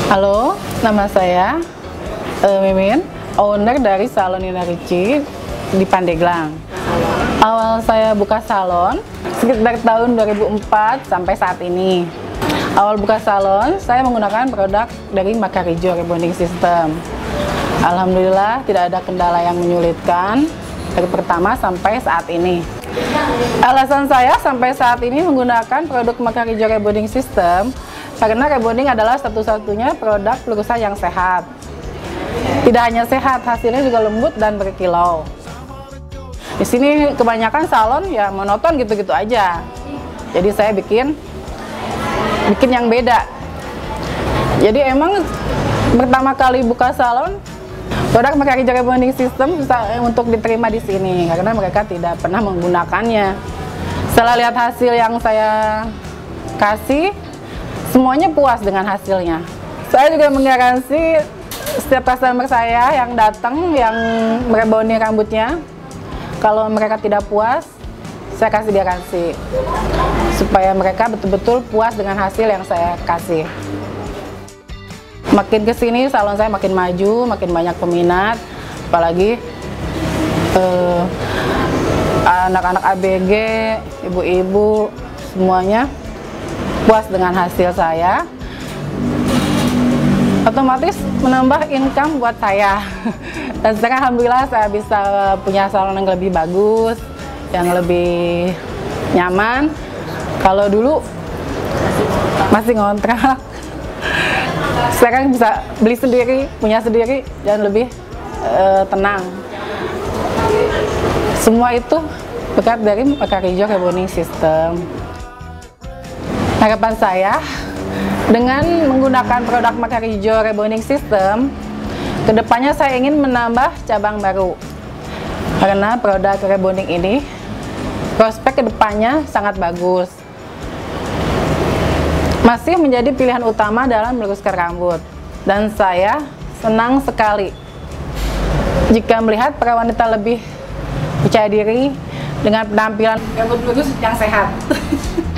Halo, nama saya Mimin, owner dari Salon Nina Ricci di Pandeglang. Awal saya buka salon sekitar tahun 2004 sampai saat ini. Awal buka salon, saya menggunakan produk dari Makarijo Rebonding System. Alhamdulillah tidak ada kendala yang menyulitkan dari pertama sampai saat ini. Alasan saya sampai saat ini menggunakan produk Makarijo Rebonding System karena rebonding adalah satu-satunya produk pelurusan yang sehat. Tidak hanya sehat, hasilnya juga lembut dan berkilau. Di sini kebanyakan salon ya monoton gitu-gitu aja. Jadi saya bikin yang beda. Jadi emang pertama kali buka salon, produk Makarijo Rebonding System bisa untuk diterima di sini karena mereka tidak pernah menggunakannya. Setelah lihat hasil yang saya kasih, semuanya puas dengan hasilnya. Saya juga menggaransi setiap customer saya yang datang, yang merebonding rambutnya, kalau mereka tidak puas, saya kasih garansi supaya mereka betul-betul puas dengan hasil yang saya kasih. Makin kesini salon saya makin maju, makin banyak peminat, apalagi anak-anak ABG, ibu-ibu, semuanya puas dengan hasil saya. Otomatis menambah income buat saya. Dan sekarang alhamdulillah saya bisa punya salon yang lebih bagus, yang lebih nyaman. Kalau dulu masih ngontrak, sekarang bisa beli sendiri, punya sendiri, dan lebih tenang. Semua itu berkat dari Makarijo Rebonding System. Harapan saya dengan menggunakan produk Makarijo Rebonding System, kedepannya saya ingin menambah cabang baru. Karena produk rebonding ini prospek kedepannya sangat bagus. Masih menjadi pilihan utama dalam meluruskan rambut. Dan saya senang sekali jika melihat para wanita lebih percaya diri dengan penampilan rambut lurus yang sehat.